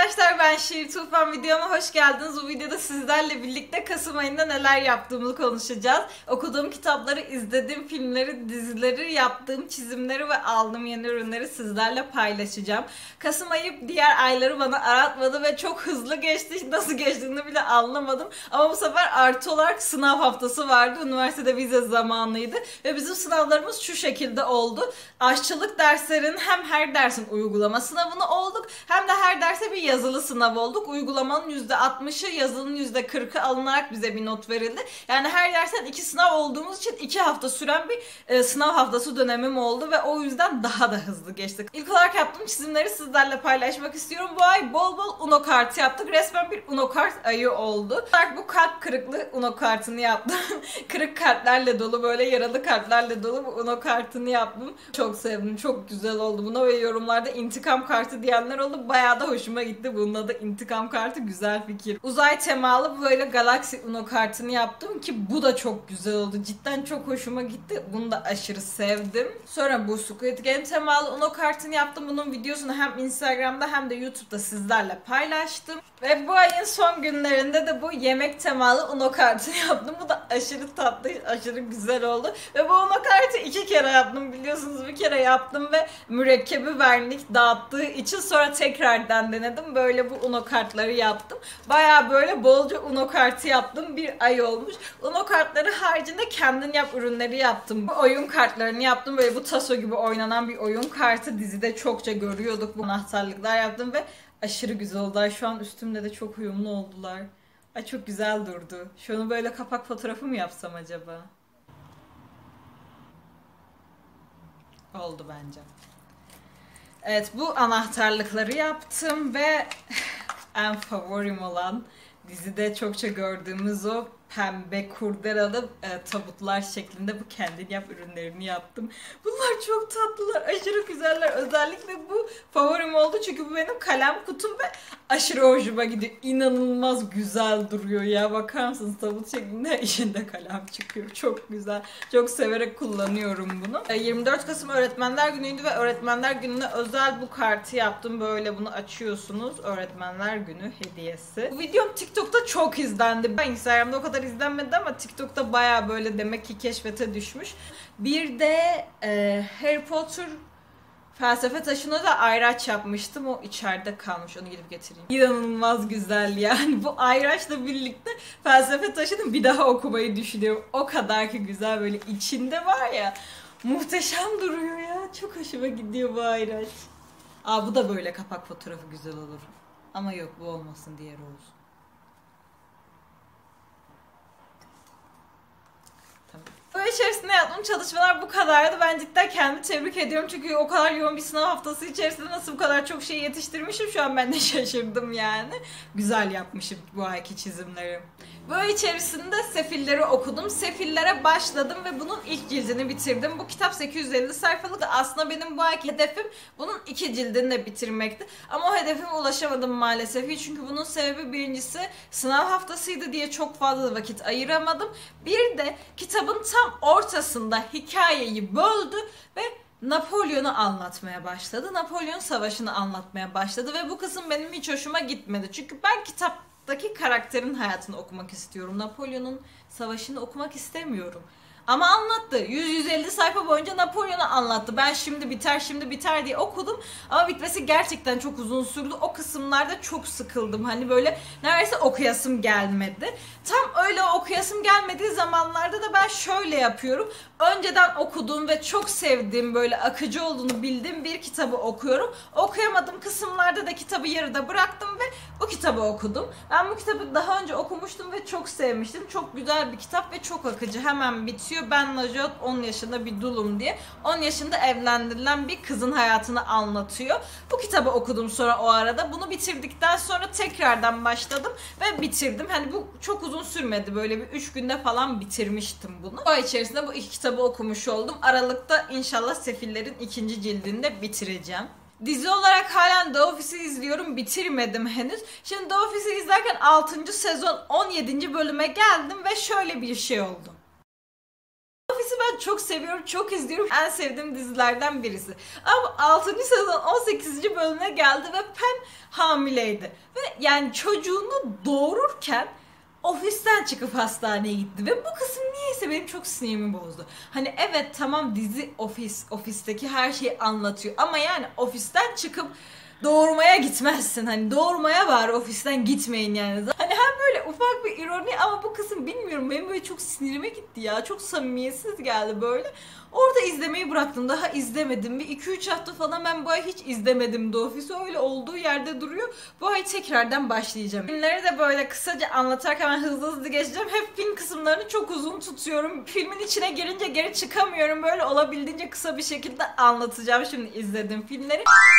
arkadaşlar, ben Şiir Tufan, videoma hoş geldiniz. Bu videoda sizlerle birlikte Kasım ayında neler yaptığımı konuşacağız. Okuduğum kitapları, izlediğim filmleri, dizileri, yaptığım çizimleri ve aldığım yeni ürünleri sizlerle paylaşacağım. Kasım ayı diğer ayları bana aratmadı ve çok hızlı geçti. Nasıl geçtiğini bile anlamadım. Ama bu sefer artı olarak sınav haftası vardı. Üniversitede vize zamanıydı ve bizim sınavlarımız şu şekilde oldu. Aşçılık derslerinin hem her dersin uygulama sınavını olduk hem de her derse bir yazılı sınav olduk. Uygulamanın %60'ı, yazılının %40'ı alınarak bize bir not verildi. Yani her dersten 2 sınav olduğumuz için 2 hafta süren bir sınav haftası dönemim oldu ve o yüzden daha da hızlı geçtik. İlk olarak yaptığım çizimleri sizlerle paylaşmak istiyorum. Bu ay bol bol Uno kartı yaptık. Resmen bir Uno kart ayı oldu. Bu kalp kırıklı Uno kartını yaptım. Kırık kartlarla dolu, böyle yaralı kartlarla dolu bu Uno kartını yaptım. Çok sevdim. Çok güzel oldu buna ve yorumlarda intikam kartı diyenler oldu. Bayağı da hoşuma gitti. Bunun adı intikam kartı, güzel fikir. Uzay temalı böyle Galaxy Uno kartını yaptım ki bu da çok güzel oldu. Cidden çok hoşuma gitti. Bunu da aşırı sevdim. Sonra bu Squid Game temalı Uno kartını yaptım. Bunun videosunu hem Instagram'da hem de YouTube'da sizlerle paylaştım. Ve bu ayın son günlerinde de bu yemek temalı Uno kartını yaptım. Bu da aşırı tatlı, aşırı güzel oldu. Ve bu Uno kartı 2 kere yaptım. Biliyorsunuz, bir kere yaptım ve mürekkebi vernik dağıttığı için sonra tekrardan denedim. Böyle bu Uno kartları yaptım. Baya böyle bolca Uno kartı yaptım. Bir ay olmuş. Uno kartları haricinde kendin yap ürünleri yaptım. Bu oyun kartlarını yaptım. Böyle bu taso gibi oynanan bir oyun kartı, dizide çokça görüyorduk. Bu anahtarlıklar yaptım ve aşırı güzel oldular. Şu an üstümde de çok uyumlu oldular. Ay, çok güzel durdu. Şunu böyle kapak fotoğrafı mı yapsam acaba? Oldu bence. Evet, bu anahtarlıkları yaptım ve en favorim olan, dizide çokça gördüğümüz o pembe kurdelalı tabutlar şeklinde bu kendin yap ürünlerini yaptım. Bunlar çok tatlılar, aşırı güzeller. Özellikle bu favorim oldu çünkü bu benim kalem kutum ve aşırı hoşuma gidiyor. İnanılmaz güzel duruyor ya. Bakar mısınız, tabut şeklinde içinde kalem çıkıyor. Çok güzel. Çok severek kullanıyorum bunu. 24 Kasım Öğretmenler Günü'ydü ve Öğretmenler Günü'ne özel bu kartı yaptım. Böyle bunu açıyorsunuz. Öğretmenler Günü hediyesi. Bu videom TikTok'ta çok izlendi. Ben Instagram'da o kadar izlenmedi ama TikTok'ta baya böyle demek ki keşfete düşmüş. Bir de Harry Potter felsefe taşına da ayraç yapmıştım. O içeride kalmış. Onu gidip getireyim. İnanılmaz güzel yani. Bu ayraçla birlikte felsefe taşını bir daha okumayı düşünüyorum. O kadar ki güzel, böyle içinde var ya. Muhteşem duruyor ya. Çok hoşuma gidiyor bu ayraç. Aa, bu da böyle kapak fotoğrafı güzel olur. Ama yok, bu olmasın, diğeri olsun. Böyle içerisinde yaptığım çalışmalar bu kadardı. Ben cidden kendimi tebrik ediyorum. Çünkü o kadar yoğun bir sınav haftası içerisinde nasıl bu kadar çok şey yetiştirmişim, şu an ben de şaşırdım yani. Güzel yapmışım bu ayki çizimleri. Böyle içerisinde Sefilleri okudum. Sefillere başladım ve bunun ilk cildini bitirdim. Bu kitap 850 sayfalık. Aslında benim bu ayki hedefim bunun 2 cildini de bitirmekti. Ama o hedefime ulaşamadım maalesef. Çünkü bunun sebebi, birincisi sınav haftasıydı diye çok fazla vakit ayıramadım. Bir de kitabın tam ortasında hikayeyi böldü ve Napolyon'u anlatmaya başladı. Napolyon Savaşı'nı anlatmaya başladı ve bu kısım benim hiç hoşuma gitmedi. Çünkü ben kitaptaki karakterin hayatını okumak istiyorum. Napolyon'un savaşını okumak istemiyorum. Ama anlattı. 100-150 sayfa boyunca Napolyon'u anlattı. Ben şimdi biter, şimdi biter diye okudum. Ama bitmesi gerçekten çok uzun sürdü. O kısımlarda çok sıkıldım. Hani böyle neredeyse okuyasım gelmedi. Tam öyle okuyasım gelmediği zamanlarda da ben şöyle yapıyorum. Önceden okuduğum ve çok sevdiğim, böyle akıcı olduğunu bildiğim bir kitabı okuyorum. Okuyamadığım kısımlarda da kitabı yarıda bıraktım ve o kitabı okudum. Ben bu kitabı daha önce okumuştum ve çok sevmiştim. Çok güzel bir kitap ve çok akıcı. Hemen bitiyor. Ben Najat 10 yaşında bir dulum diye 10 yaşında evlendirilen bir kızın hayatını anlatıyor. Bu kitabı okudum sonra o arada. Bunu bitirdikten sonra tekrardan başladım ve bitirdim. Hani bu çok uzun sürmedi. Böyle bir 3 günde falan bitirmiştim bunu. O içerisinde bu 2 kitabı okumuş oldum. Aralıkta inşallah Sefillerin 2. cildini de bitireceğim. Dizi olarak halen The Office'i izliyorum. Bitirmedim henüz. Şimdi The Office'i izlerken 6. sezon 17. bölüme geldim ve şöyle bir şey oldu. Office'i ben çok seviyorum, çok izliyorum. En sevdiğim dizilerden birisi. Ama 6. sezon 18. bölümüne geldi ve Pen hamileydi. Ve yani çocuğunu doğururken ofisten çıkıp hastaneye gitti ve bu kısım niyeyse benim çok sinirimi bozdu. Hani evet tamam dizi ofisteki her şeyi anlatıyor ama yani ofisten çıkıp doğurmaya gitmezsin. Hani doğurmaya var ofisten gitmeyin yani. Hani hem böyle ufak bir ironi ama bu kısım bilmiyorum benim böyle çok sinirime gitti ya. Çok samimiyetsiz geldi böyle. Orada izlemeyi bıraktım. Daha izlemedim. Bir 2-3 hafta falan ben bu ay hiç izlemedim The Office'i. Öyle olduğu yerde duruyor. Bu ay tekrardan başlayacağım. Filmleri de böyle kısaca anlatarken ben hızlı geçeceğim. Hep film kısımlarını çok uzun tutuyorum. Filmin içine girince geri çıkamıyorum. Böyle olabildiğince kısa bir şekilde anlatacağım şimdi izlediğim filmleri.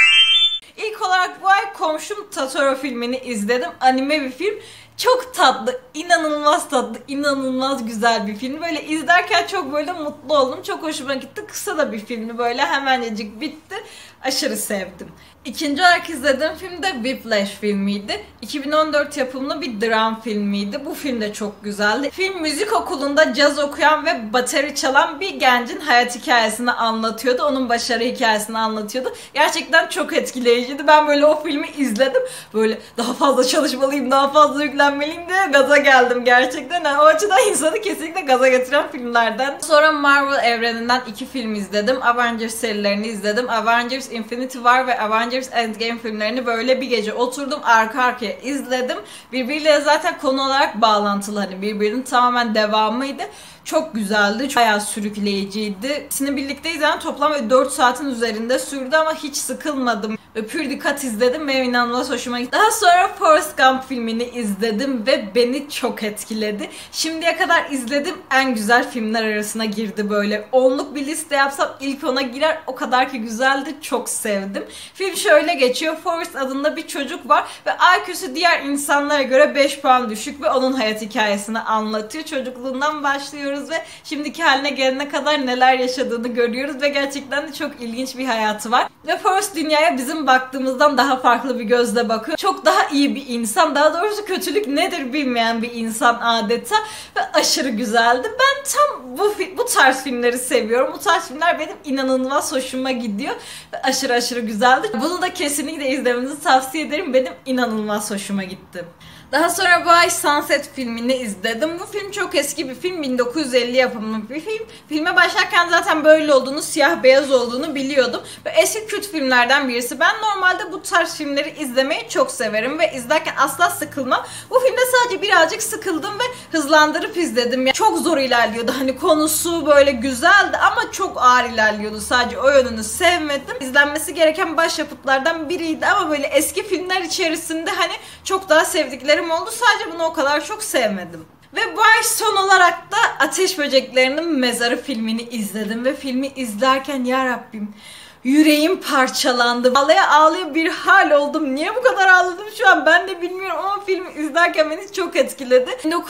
İlk olarak bu ay Komşum Totoro filmini izledim. Anime bir film. Çok tatlı, inanılmaz tatlı, inanılmaz güzel bir film. Böyle izlerken çok böyle mutlu oldum. Çok hoşuma gitti. Kısa da bir filmdi böyle hemencik bitti. Aşırı sevdim. İkinci olarak izlediğim film de Whiplash filmiydi. 2014 yapımlı bir dram filmiydi. Bu film de çok güzeldi. Film müzik okulunda caz okuyan ve bateri çalan bir gencin hayat hikayesini anlatıyordu. Onun başarı hikayesini anlatıyordu. Gerçekten çok etkileyiciydi. Ben böyle o filmi izledim. Böyle daha fazla çalışmalıyım, daha fazla yüklenmeliyim diye gaza geldim gerçekten. Yani o açıdan insanı kesinlikle gaza getiren filmlerden. Sonra Marvel evreninden 2 film izledim. Avengers serilerini izledim. Avengers Infinity War ve Avengers Endgame filmlerini böyle bir gece oturdum arka arkaya izledim. Birbiriyle zaten konu olarak bağlantılı, hani birbirinin tamamen devamıydı. Çok güzeldi. Bayağı sürükleyiciydi. İkisini birlikte izledim. Toplam 4 saatin üzerinde sürdü ama hiç sıkılmadım. Ve pür dikkat izledim. Benim inanılmaz hoşuma gitti. Daha sonra Forrest Gump filmini izledim ve beni çok etkiledi. Şimdiye kadar izlediğim en güzel filmler arasına girdi böyle. 10'luk bir liste yapsam ilk 10'a girer. O kadar ki güzeldi. Çok sevdim. Film şöyle geçiyor. Forrest adında bir çocuk var ve IQ'su diğer insanlara göre 5 puan düşük ve onun hayat hikayesini anlatıyor. Çocukluğundan başlıyoruz ve şimdiki haline gelene kadar neler yaşadığını görüyoruz ve gerçekten de çok ilginç bir hayatı var. Ve Forrest dünyaya bizim baktığımızdan daha farklı bir gözle bakıyor. Çok daha iyi bir insan, daha doğrusu kötülük nedir bilmeyen bir insan adeta ve aşırı güzeldi. Ben tam bu tarz filmleri seviyorum. Bu tarz filmler benim inanılmaz hoşuma gidiyor ve aşırı güzeldi. Bunu da kesinlikle izlemenizi tavsiye ederim. Benim inanılmaz hoşuma gitti. Daha sonra bu ay Sunset filmini izledim. Bu film çok eski bir film. 1950 yapımı bir film. Filme başlarken zaten böyle olduğunu, siyah beyaz olduğunu biliyordum. Ve eski kült filmlerden birisi. Ben normalde bu tarz filmleri izlemeyi çok severim ve izlerken asla sıkılmam. Bu filmde sadece birazcık sıkıldım ve hızlandırıp izledim. Yani çok zor ilerliyordu. Hani konusu böyle güzeldi ama çok ağır ilerliyordu. Sadece o yönünü sevmedim. İzlenmesi gereken başyapıtlardan biriydi ama böyle eski filmler içerisinde hani çok daha sevdiklerim oldu. Sadece bunu o kadar çok sevmedim. Ve bu ay son olarak da Ateş Böceklerinin Mezarı filmini izledim. Ve filmi izlerken ya Rabbim yüreğim parçalandı. Ağlaya ağlaya bir hal oldum. Niye bu kadar ağladım şu an ben de bilmiyorum ama filmi izlerken beni çok etkiledi.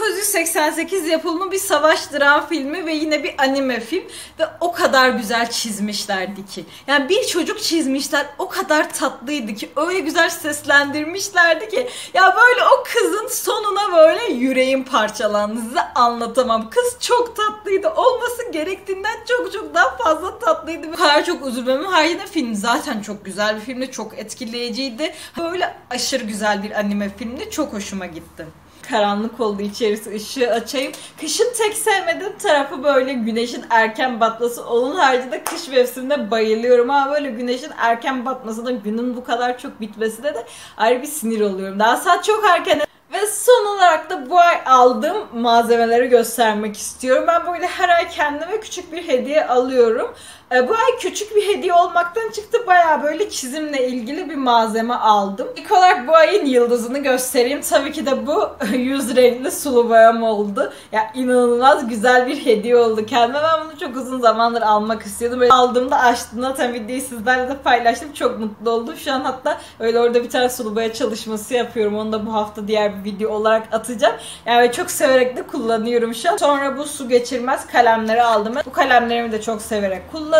1988 yapımı bir savaş dram filmi ve yine bir anime film. Ve o kadar güzel çizmişlerdi ki. Yani bir çocuk çizmişler, o kadar tatlıydı ki. Öyle güzel seslendirmişlerdi ki. Ya böyle o kızın sonuna böyle yüreğim parçalandı. Size anlatamam. Kız çok tatlıydı. Olması gerektiğinden çok daha fazla tatlıydı. Bu kadar çok üzülmemi haricinde film zaten çok güzel bir filmdi. Çok etkileyiciydi. Böyle aşırı güzel bir anime filmdi. Çok hoşuma gitti. Karanlık oldu içerisi, ışığı açayım. Kışın tek sevmediğim tarafı böyle güneşin erken batması. Onun haricinde kış mevsimine bayılıyorum ama böyle güneşin erken batmasına, günün bu kadar çok bitmesine de ayrı bir sinir oluyorum. Daha saat çok erken. Ve son olarak da bu ay aldığım malzemeleri göstermek istiyorum. Ben böyle her ay kendime küçük bir hediye alıyorum. Bu ay küçük bir hediye olmaktan çıktı. Bayağı böyle çizimle ilgili bir malzeme aldım. İlk olarak bu ayın yıldızını göstereyim. Tabii ki de bu 100 renkli sulu boyam oldu. Ya inanılmaz güzel bir hediye oldu kendime. Ben bunu çok uzun zamandır almak istiyordum. Böyle aldığımda, açtığımda tabii videoyu sizlerle de paylaştım. Çok mutlu oldum. Şu an hatta öyle orada bir tane sulu boya çalışması yapıyorum. Onu da bu hafta diğer bir video olarak atacağım. Yani çok severek de kullanıyorum şu an. Sonra bu su geçirmez kalemleri aldım. Bu kalemlerimi de çok severek kullanıyorum.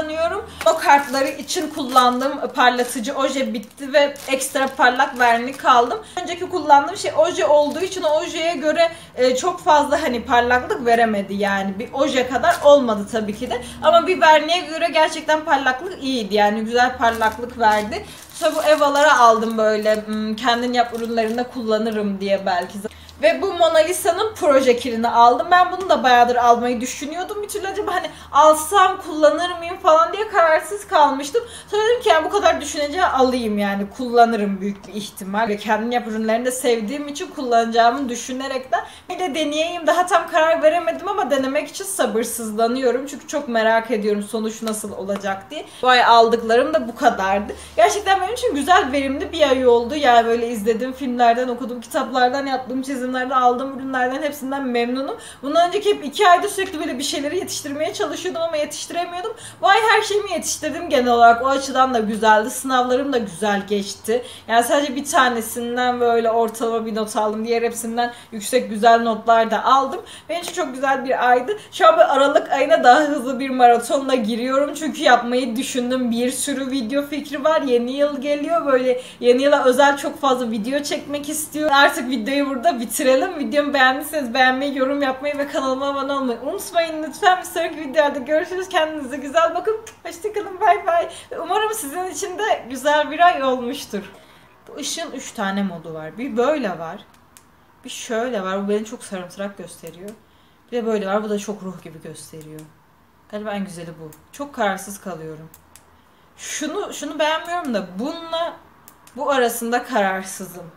kullanıyorum. O kartları için kullandığım parlatıcı oje bitti ve ekstra parlak vernik aldım. Önceki kullandığım şey oje olduğu için o ojeye göre çok fazla hani parlaklık veremedi yani. Bir oje kadar olmadı tabii ki de. Ama bir verniğe göre gerçekten parlaklık iyiydi. Yani güzel parlaklık verdi. Sonra bu Eva'lara aldım böyle kendin yap ürünlerinde kullanırım diye belki. Ve bu Mona Lisa'nın proje kilini aldım. Ben bunu da bayağıdır almayı düşünüyordum. Bir türlü acaba hani alsam kullanır mıyım falan diye kararsız kalmıştım. Sonra dedim ki yani bu kadar düşüneceğim alayım yani kullanırım büyük bir ihtimal. Ve kendim yap ürünlerini de sevdiğim için kullanacağımı düşünerekten bir de deneyeyim. Daha tam karar veremedim ama denemek için sabırsızlanıyorum. Çünkü çok merak ediyorum sonuç nasıl olacak diye. Bu ay aldıklarım da bu kadardı. Gerçekten benim için güzel, verimli bir ay oldu. Yani böyle izlediğim filmlerden, okuduğum kitaplardan, yaptığım çizimlerden, aldığım ürünlerden hepsinden memnunum. Bundan önceki hep 2 ayda sürekli böyle bir şeyleri yetiştirmeye çalışıyordum ama yetiştiremiyordum. Bu ay her şeyimi yetiştirdim genel olarak. O açıdan da güzeldi. Sınavlarım da güzel geçti. Yani sadece bir tanesinden böyle ortalama bir not aldım. Diğer hepsinden yüksek güzel notlar da aldım. Benim için çok güzel bir aydı. Şu an Aralık ayına daha hızlı bir maratonla giriyorum. Çünkü yapmayı düşündüm. Bir sürü video fikri var. Yeni yıl geliyor. Böyle yeni yıla özel çok fazla video çekmek istiyorum. Artık videoyu burada bitirelim. Videomu beğendiyseniz beğenmeyi, yorum yapmayı ve kanalıma abone olmayı unutmayın lütfen. Bir sonraki videoda görüşürüz. Kendinize güzel bakın. Hoşçakalın. Bay bay. Umarım sizin için de güzel bir ay olmuştur. Bu ışığın 3 tane modu var. Bir böyle var. Bir şöyle var. Bu beni çok sarımtırak gösteriyor. Bir de böyle var. Bu da çok ruh gibi gösteriyor. Galiba en güzeli bu. Çok kararsız kalıyorum. Şunu beğenmiyorum da bununla bu arasında kararsızım.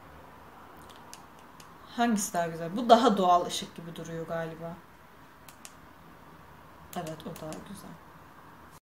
Hangisi daha güzel? Bu daha doğal ışık gibi duruyor galiba. Evet, o daha güzel.